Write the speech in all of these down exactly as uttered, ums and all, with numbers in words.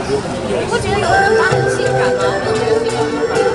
你不觉得有的人他很性感吗？我觉得性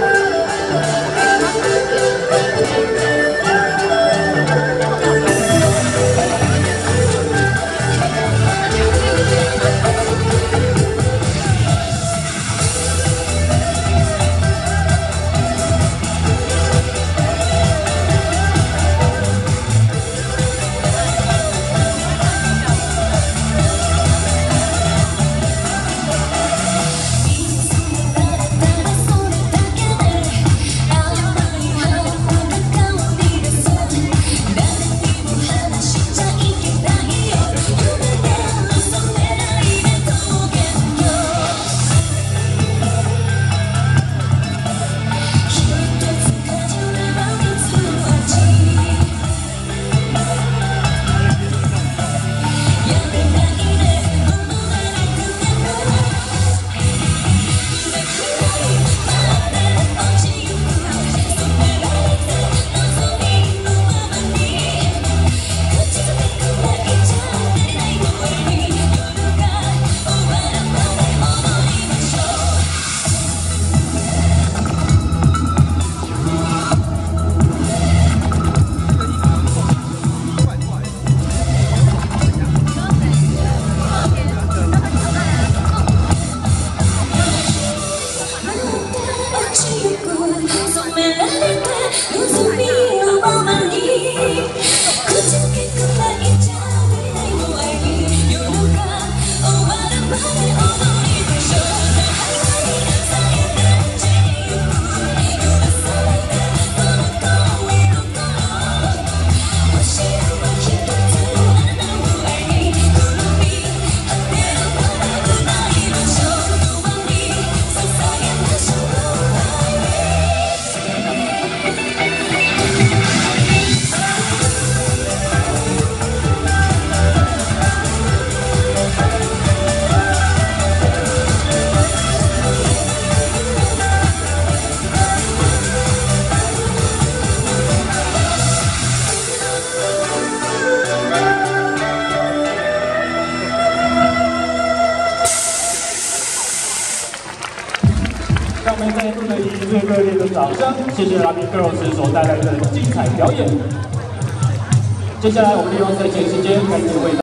让我们再度的以最热烈的掌声，谢谢 Lucky Girls 所带来的精彩表演。接下来，我们利用这节时间，开始为